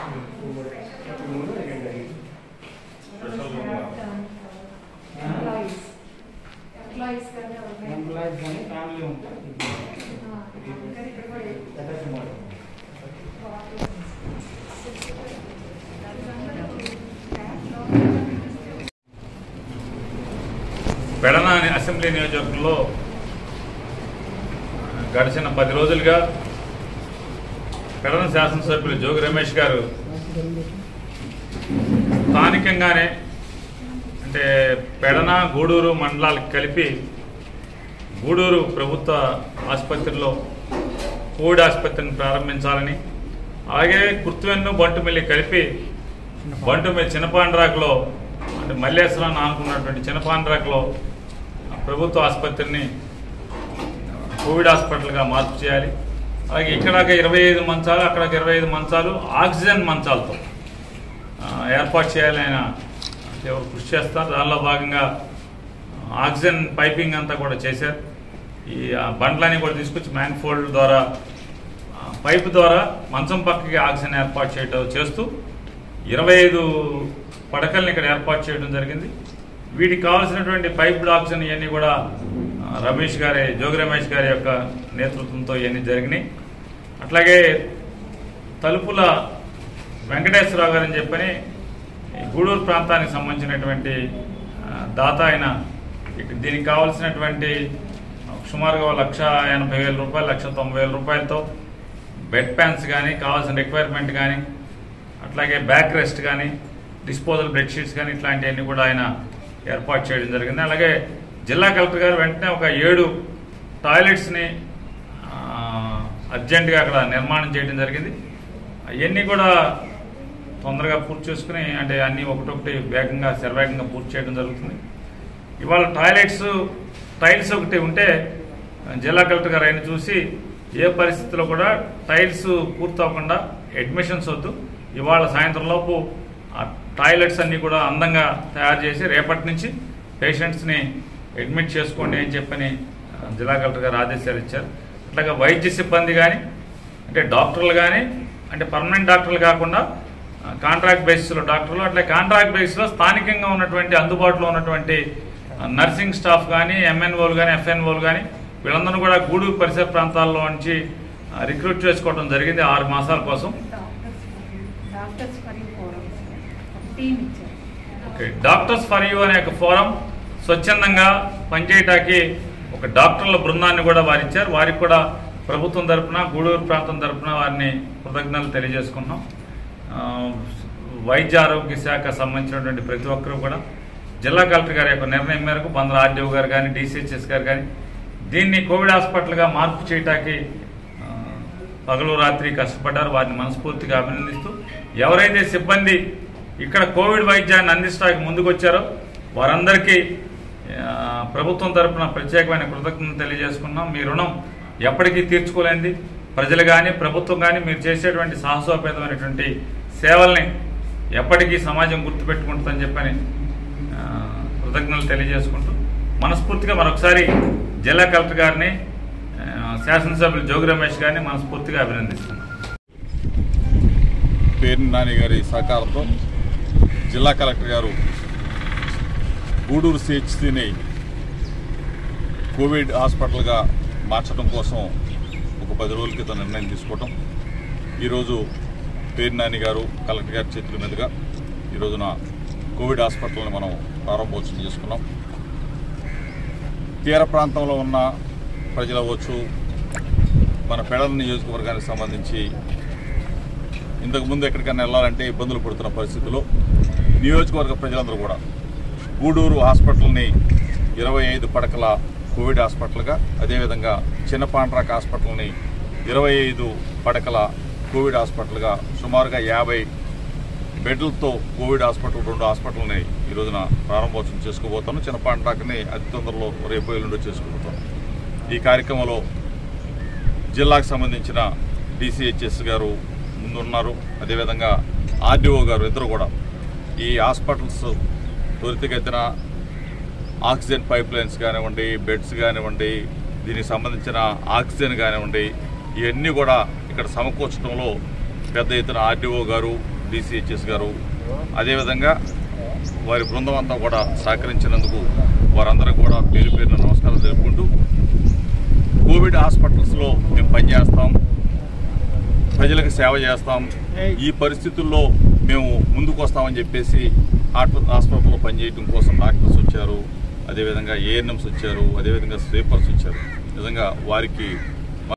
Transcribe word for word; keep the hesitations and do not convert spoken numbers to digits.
Employees కానీ family ఉంటారు. Pedana assembly నియోజకవర్గంలో గడిచిన పది రోజులుగా పెడన శాసనసభ్యులు జోగి రమేష్ గారు స్థానికంగానే అంటే పెడన గూడూరు మండలాలకు కలిపి గూడూరు ప్రభుత్వ ఆసుపత్రిలో కోవిడ్ ఆసుపత్రిని ప్రారంభించాలని, అలాగే కుర్తువెన్ను బంటుమిల్లి కలిపి బంటుమిల్లి చిన్నపాండ్రాకులో అంటే మల్లేశ్వరాన్ని ఆనుకున్నటువంటి చిన్నపాండ్రాకులో ప్రభుత్వ ఆసుపత్రిని కోవిడ్ హాస్పిటల్గా మార్పు చేయాలి. అలాగే ఇక్కడ ఇరవై ఐదు మంచాలు అక్కడ ఇరవై ఐదు మంచాలు ఆక్సిజన్ మంచాలతో ఏర్పాటు చేయాలి. ఆయన ఎవరు కృషి చేస్తారు. దానిలో భాగంగా ఆక్సిజన్ పైపింగ్ అంతా కూడా చేశారు. ఈ బండ్లని కూడా తీసుకొచ్చి మ్యాన్ ఫోల్డ్ ద్వారా పైపు ద్వారా మంచం పక్కకి ఆక్సిజన్ ఏర్పాటు చేయటం చేస్తూ ఇరవై ఐదు పడకల్ని ఇక్కడ ఏర్పాటు చేయడం జరిగింది. వీటికి కావాల్సినటువంటి పైప్ ఆక్సిజన్ ఇవన్నీ కూడా రమేష్ గారి జోగి రమేష్ గారి యొక్క నేతృత్వంతో ఇవన్నీ జరిగినాయి. అట్లాగే తలుపుల వెంకటేశ్వరరావు గారు అని చెప్పని గూడూరు ప్రాంతానికి సంబంధించినటువంటి దాత ఆయన దీనికి కావాల్సినటువంటి సుమారుగా లక్ష ఎనభై వేల రూపాయలు లక్ష తొంభై వేల రూపాయలతో బెడ్ ప్యాన్స్ కానీ కావాల్సిన రిక్వైర్మెంట్ కానీ అట్లాగే బ్యాక్ రెస్ట్ కానీ డిస్పోజల్ బెడ్షీట్స్ కానీ ఇట్లాంటివన్నీ కూడా ఆయన ఏర్పాటు చేయడం జరిగింది. అలాగే జిల్లా కలెక్టర్ గారు వెంటనే ఒక ఏడు టాయిలెట్స్ని అర్జెంటుగా అక్కడ నిర్మాణం చేయడం జరిగింది. అవన్నీ కూడా తొందరగా పూర్తి చేసుకుని అంటే అన్నీ ఒకటొకటి వేగంగా శరవేగంగా పూర్తి చేయడం జరుగుతుంది. ఇవాళ టాయిలెట్స్ టైల్స్ ఒకటి ఉంటే జిల్లా కలెక్టర్ గారు ఆయన చూసి ఏ పరిస్థితిలో కూడా టైల్స్ పూర్తి అవ్వకుండా అడ్మిషన్స్ వద్దు, ఇవాళ సాయంత్రం లోపు ఆ టాయిలెట్స్ అన్నీ కూడా అందంగా తయారు చేసి రేపటి నుంచి పేషెంట్స్ని అడ్మిట్ చేసుకోండి అని చెప్పని జిల్లా కలెక్టర్ గారు ఆదేశాలు ఇచ్చారు. అట్లాగే వైద్య సిబ్బంది కానీ అంటే డాక్టర్లు కానీ అంటే పర్మనెంట్ డాక్టర్లు కాకుండా కాంట్రాక్ట్ బేసిస్లో డాక్టర్లు అట్లా కాంట్రాక్ట్ బేసిస్లో స్థానికంగా ఉన్నటువంటి అందుబాటులో ఉన్నటువంటి నర్సింగ్ స్టాఫ్ కానీ ఎంఎన్ఓలు కానీ ఎఫ్ఎన్ఓలు కానీ వీళ్ళందరూ కూడా గూడూరు పరిసర ప్రాంతాల్లో నుంచి రిక్రూట్ చేసుకోవడం జరిగింది ఆరు మాసాల కోసం. ఓకే, డాక్టర్స్ ఫర్ యూ అనే ఒక ఫోరం స్వచ్ఛందంగా పనిచేయటానికి ఒక డాక్టర్ల బృందాన్ని కూడా వారు ఇచ్చారు. వారికి కూడా ప్రభుత్వం తరఫున గూడూరు ప్రాంతం తరఫున వారిని కృతజ్ఞతలు తెలియజేసుకున్నాం. వైద్య ఆరోగ్య శాఖ సంబంధించినటువంటి ప్రతి ఒక్కరూ కూడా జిల్లా కలెక్టర్ గారి యొక్క నిర్ణయం మేరకు బంద్ర ఆర్డీఓ గారు కానీ డిసిహెచ్ఎస్ గారు కానీ దీన్ని కోవిడ్ హాస్పిటల్గా మార్పు చేయటానికి పగలు రాత్రి కష్టపడ్డారు. వారిని మనస్ఫూర్తిగా అభినందిస్తూ ఎవరైతే సిబ్బంది ఇక్కడ కోవిడ్ వైద్యాన్ని అందించడానికి ముందుకు వచ్చారో వారందరికీ ప్రభుత్వం తరఫున ప్రత్యేకమైన కృతజ్ఞతలు తెలియజేసుకున్నాం. మీ రుణం ఎప్పటికీ తీర్చుకోలేంది. ప్రజలు కానీ ప్రభుత్వం కానీ మీరు చేసేటువంటి సాహసోపేతమైనటువంటి సేవల్ని ఎప్పటికీ సమాజం గుర్తుపెట్టుకుంటుందని చెప్పని కృతజ్ఞతలు తెలియజేసుకుంటూ మనస్ఫూర్తిగా మరొకసారి జిల్లా కలెక్టర్ గారిని శాసనసభ్యులు జోగి రమేష్ గారిని మనస్ఫూర్తిగా అభినందిస్తున్నాం. పేర్ని నాని గారి సహకారంతో జిల్లా కలెక్టర్ గారు గూడూరు సిహెచ్సిని కోవిడ్ హాస్పిటల్గా మార్చడం కోసం ఒక పది రోజుల క్రితం నిర్ణయం తీసుకోవటం, ఈరోజు పేర్ని నాని గారు కలెక్టర్ గారి చేతుల మీదుగా ఈరోజున కోవిడ్ హాస్పిటల్ని మనం ప్రారంభోత్సవం చేసుకున్నాం. తీర ప్రాంతంలో ఉన్న ప్రజలు అవ్వచ్చు, మన పెడల నియోజకవర్గానికి సంబంధించి ఇంతకుముందు ఎక్కడికైనా వెళ్ళాలంటే ఇబ్బందులు పడుతున్న పరిస్థితుల్లో నియోజకవర్గ ప్రజలందరూ కూడా గూడూరు హాస్పిటల్ని ఇరవై ఐదు పడకల కోవిడ్ హాస్పిటల్గా, అదేవిధంగా చిన్నపాండ్రాక్ హాస్పిటల్ని ఇరవై ఐదు పడకల కోవిడ్ హాస్పిటల్గా సుమారుగా యాభై బెడ్లతో కోవిడ్ హాస్పిటల్ రెండు హాస్పిటల్ని ఈ రోజున ప్రారంభోత్సవం చేసుకోబోతాను. చిన్నపాండ్రాక్ని అతి తొందరలో రేపు ఎల్లుండి చేసుకోబోతాను. ఈ కార్యక్రమంలో జిల్లాకు సంబంధించిన డిసిహెచ్ఎస్ గారు ముందున్నారు, అదేవిధంగా ఆర్డీఓ గారు ఇద్దరు కూడా ఈ హాస్పిటల్స్ త్వరితగతిన ఆక్సిజన్ పైప్ లైన్స్ కానివ్వండి, బెడ్స్ కానివ్వండి, దీనికి సంబంధించిన ఆక్సిజన్ కానివ్వండి, ఇవన్నీ కూడా ఇక్కడ సమకూర్చడంలో పెద్ద ఎత్తున ఆర్డీఓ గారు డిసిహెచ్ఎస్ గారు, అదేవిధంగా వారి బృందం అంతా కూడా సహకరించినందుకు వారందరూ కూడా పేరు పేరున నమస్కారాలు తెలుపుకుంటూ, కోవిడ్ హాస్పిటల్స్లో మేము పనిచేస్తాం, ప్రజలకు సేవ చేస్తాం, ఈ పరిస్థితుల్లో మేము ముందుకు వస్తామని చెప్పేసి హాస్పిటల్లో పనిచేయడం కోసం డాక్టర్స్ వచ్చారు, అదేవిధంగా ఏఎన్ఎంస్ వచ్చారు, అదేవిధంగా స్వీపర్స్ వచ్చారు. నిజంగా వారికి